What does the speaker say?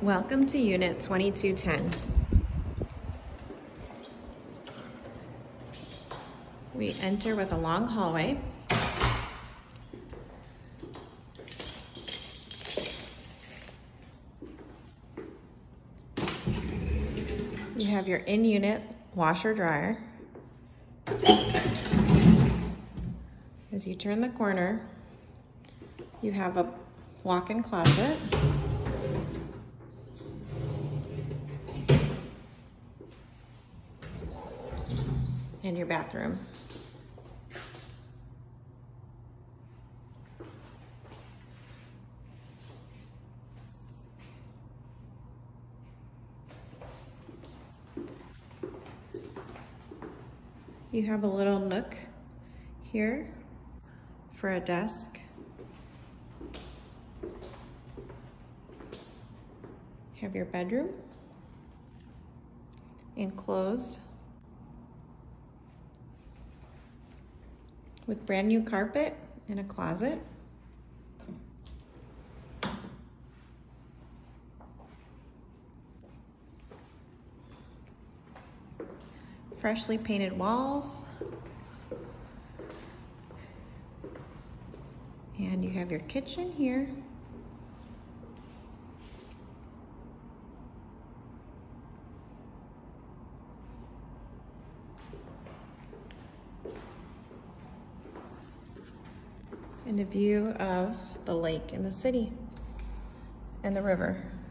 Welcome to Unit 2210. We enter with a long hallway. You have your in-unit washer dryer. As you turn the corner, you have a walk-in closet. And your bathroom. You have a little nook here for a desk. You have your bedroom enclosed with brand new carpet and a closet. Freshly painted walls. And you have your kitchen here. And a view of the lake and the city and the river.